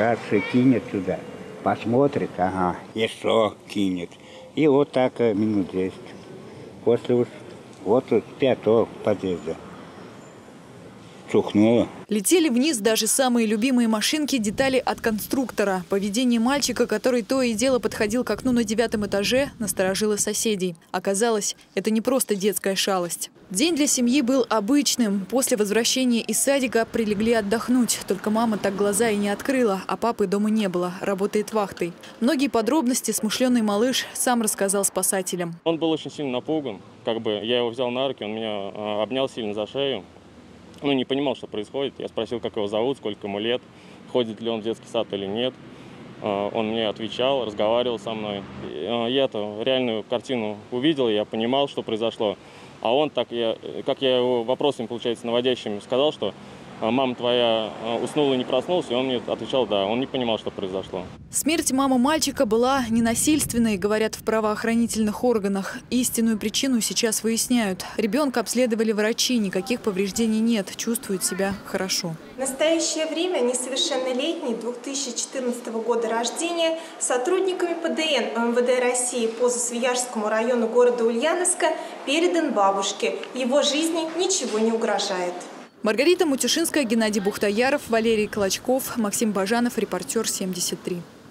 рацию кинет туда, посмотрит, ага, и что кинет. И вот так минут 10. После уж, вот с 5-го подъезда. Чухнуло. Летели вниз даже самые любимые машинки, детали от конструктора. Поведение мальчика, который то и дело подходил к окну на 9-м этаже, насторожило соседей. Оказалось, это не просто детская шалость. День для семьи был обычным. После возвращения из садика прилегли отдохнуть. Только мама так глаза и не открыла, а папы дома не было. Работает вахтой. Многие подробности смышленый малыш сам рассказал спасателям. Он был очень сильно напуган. Я его взял на руки, он меня обнял сильно за шею. Не понимал, что происходит. Я спросил, как его зовут, сколько ему лет, ходит ли он в детский сад или нет. Он мне отвечал, разговаривал со мной. Я-то реальную картину увидел, я понимал, что произошло. А он, как я его вопросами, получается, наводящими сказал, что мама твоя уснула и не проснулась, и он мне отвечал, да, он не понимал, что произошло. Смерть мамы мальчика была ненасильственной, говорят в правоохранительных органах. Истинную причину сейчас выясняют. Ребенка обследовали врачи, никаких повреждений нет, чувствует себя хорошо. В настоящее время несовершеннолетний 2014 года рождения сотрудниками ПДН МВД России по Засвияжскому району города Ульяновска передан бабушке. Его жизни ничего не угрожает. Маргарита Мутюшинская, Геннадий Бухтаяров, Валерий Клочков, Максим Бажанов, репортер 73.